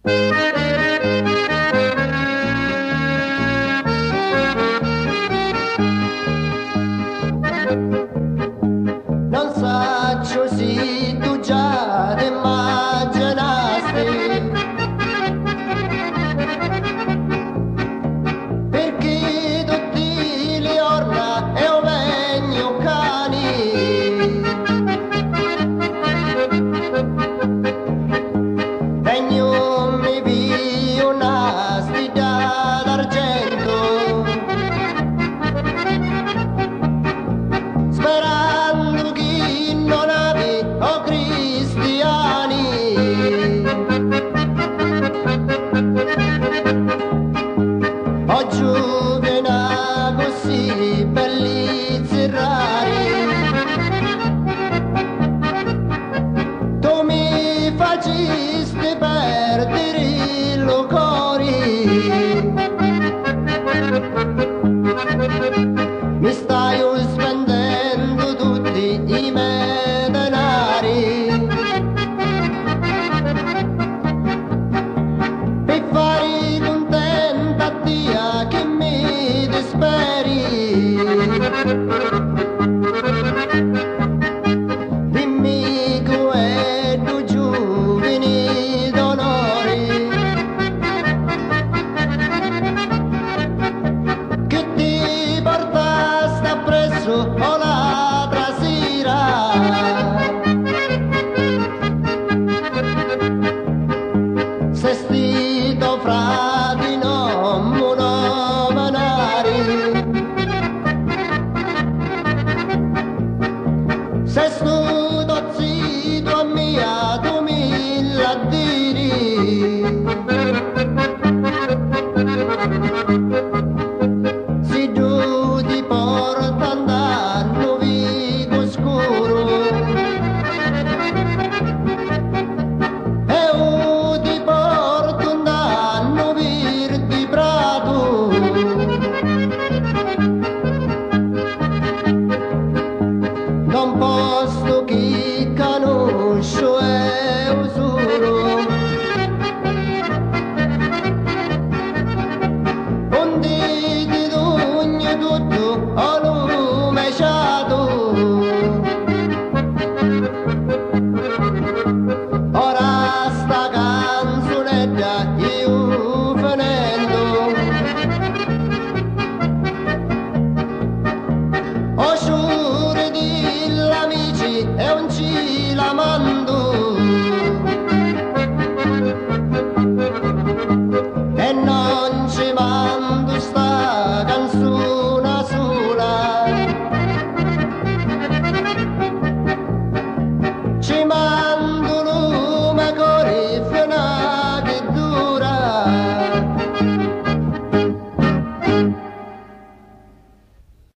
Non saccio se tu già ti immaginasti, perché tutti li orna e o vegno cani. Vegno mi vi una stida d'argento, sperando che non ave o cristiani. O giovina così belli rari, tu mi faciste perdere il cuore. Mi stai spendendo tutti i miei denari per fare contenta tia che mi disperi. Dimmi che tu giovani d'onore, che ti portaste appresso o l'altra sera. Se stito frati non monomanari, se stuto zitto a mia tu mi la diri. Si tu ti porta andando vico scuro e io ti porto andando virti prato. Non posso